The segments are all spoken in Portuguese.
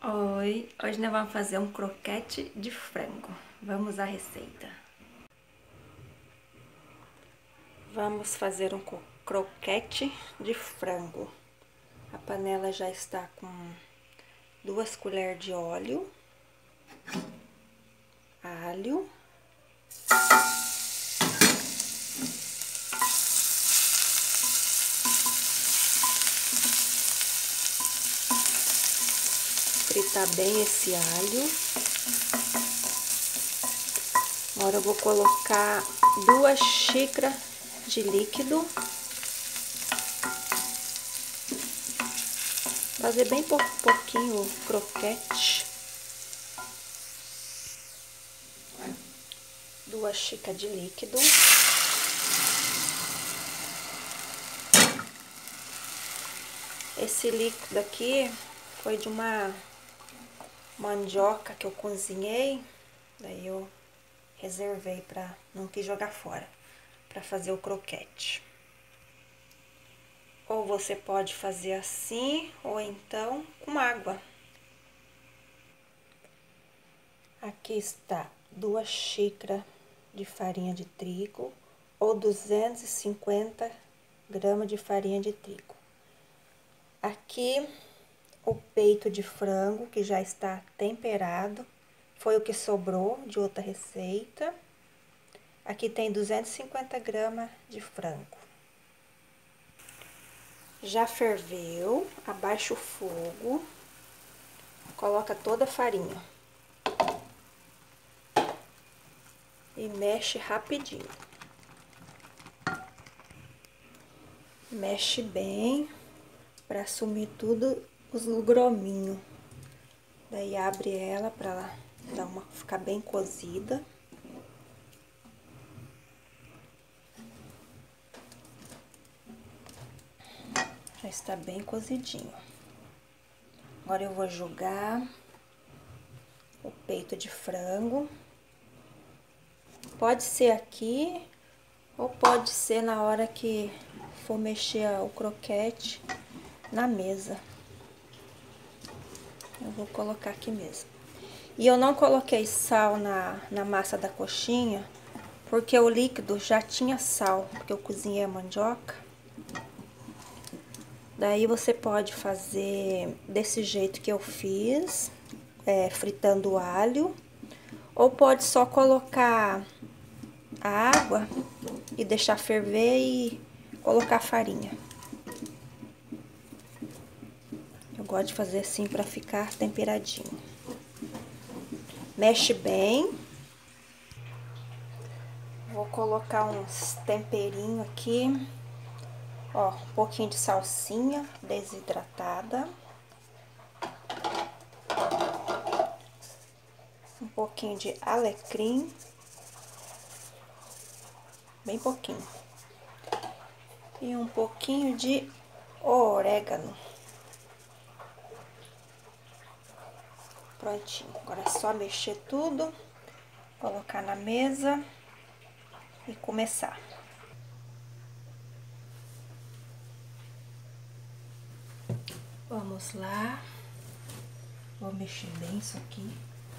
Oi, hoje nós vamos fazer um croquete de frango. Vamos à receita. Vamos fazer um croquete de frango. A panela já está com 2 colheres de óleo, alho, fritar bem esse alho. Agora eu vou colocar 2 xícaras de líquido. Fazer bem pouquinho o croquete. 2 xícaras de líquido. Esse líquido aqui foi de uma mandioca que eu cozinhei, daí eu reservei para não quis jogar fora, para fazer o croquete. Ou você pode fazer assim, ou então com água. Aqui está 2 xícaras de farinha de trigo, ou 250 gramas de farinha de trigo. Aqui o peito de frango, que já está temperado, foi o que sobrou de outra receita. Aqui tem 250 gramas de frango. Já ferveu, abaixa o fogo, coloca toda a farinha e mexe rapidinho. Mexe bem para sumir tudo os grominhos. Daí abre ela para ela ficar bem cozida. Já está bem cozidinho. Agora eu vou jogar o peito de frango. Pode ser aqui ou pode ser na hora que for mexer o croquete na mesa. Eu vou colocar aqui mesmo. E eu não coloquei sal na massa da coxinha, porque o líquido já tinha sal, porque eu cozinhei a mandioca. Daí você pode fazer desse jeito que eu fiz, fritando o alho, ou pode só colocar a água e deixar ferver e colocar a farinha. Eu gosto de fazer assim para ficar temperadinho. Mexe bem. Vou colocar uns temperinhos aqui. Ó, um pouquinho de salsinha desidratada. Um pouquinho de alecrim. Bem pouquinho. E um pouquinho de orégano. Prontinho. Agora é só mexer tudo, colocar na mesa e começar. Vamos lá. Vou mexer bem isso aqui.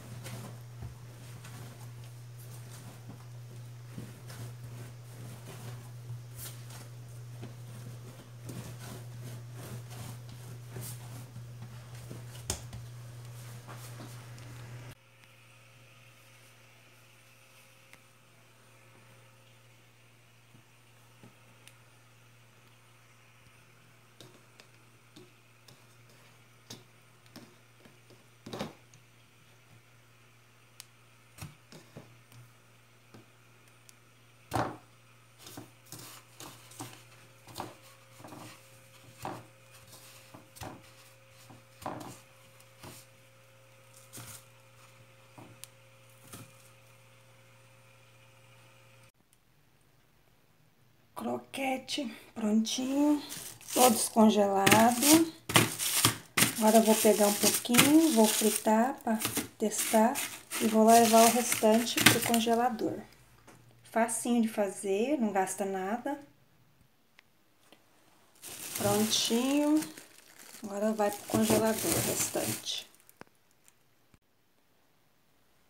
Croquete prontinho, todo descongelado. Agora eu vou pegar um pouquinho, vou fritar para testar e vou levar o restante pro congelador. Facinho de fazer, não gasta nada. Prontinho. Agora vai pro congelador o restante.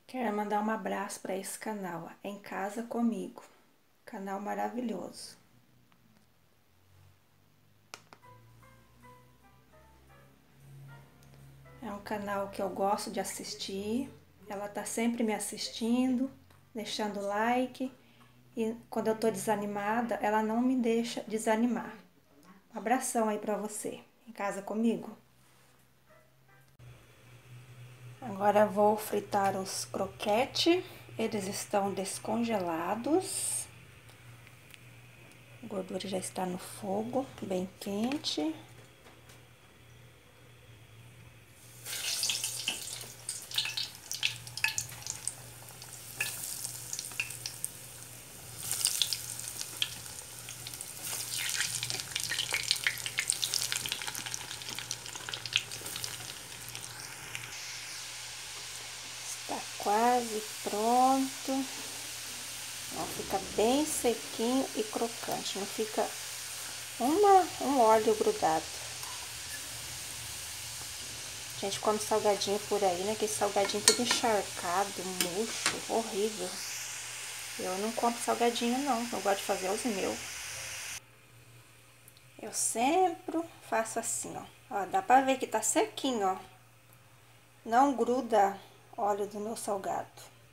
Quero mandar um abraço para esse canal, ó, Em Casa Comigo. Canal maravilhoso. É um canal que eu gosto de assistir. Ela tá sempre me assistindo, deixando like. E quando eu tô desanimada, ela não me deixa desanimar. Um abração aí para você. Em Casa Comigo. Agora vou fritar os croquetes. Eles estão descongelados. A gordura já está no fogo, bem quente. Está quase pronto. Ó, fica bem sequinho e crocante, não fica um óleo grudado. A gente come salgadinho por aí, né? Aquele salgadinho tudo encharcado, murcho, horrível. Eu não compro salgadinho, não. Eu gosto de fazer os meus. Eu sempre faço assim, ó. Ó, dá pra ver que tá sequinho, ó. Não gruda óleo do meu salgado.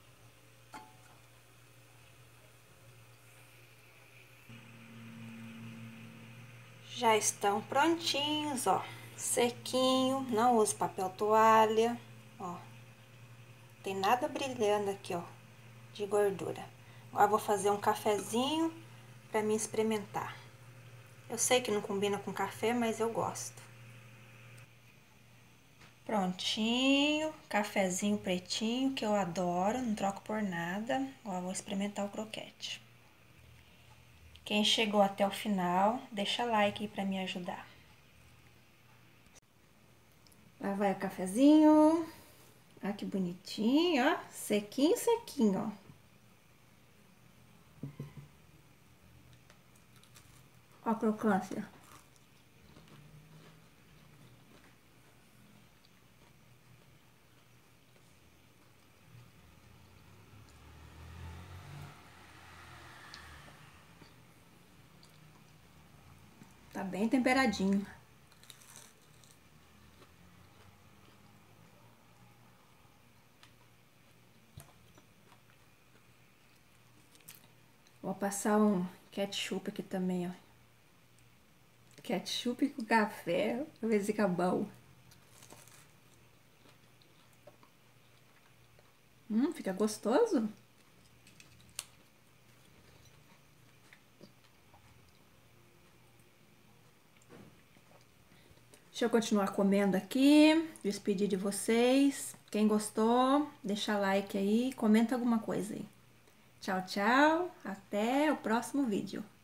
Já estão prontinhos, ó. Sequinho, não uso papel toalha, ó. Tem nada brilhando aqui, ó, de gordura. Agora vou fazer um cafezinho pra mim experimentar. Eu sei que não combina com café, mas eu gosto. Prontinho, cafezinho pretinho, que eu adoro, não troco por nada. Agora vou experimentar o croquete. Quem chegou até o final, deixa like aí pra me ajudar. Lá vai o cafezinho. Olha que bonitinho, ó. Sequinho, sequinho, ó. Ó a crocância. Tá bem temperadinho. Vou passar um ketchup aqui também, ó. Ketchup com café, pra ver se fica bom. Fica gostoso. Deixa eu continuar comendo aqui, despedir de vocês. Quem gostou, deixa like aí, comenta alguma coisa aí. Tchau, tchau, até o próximo vídeo.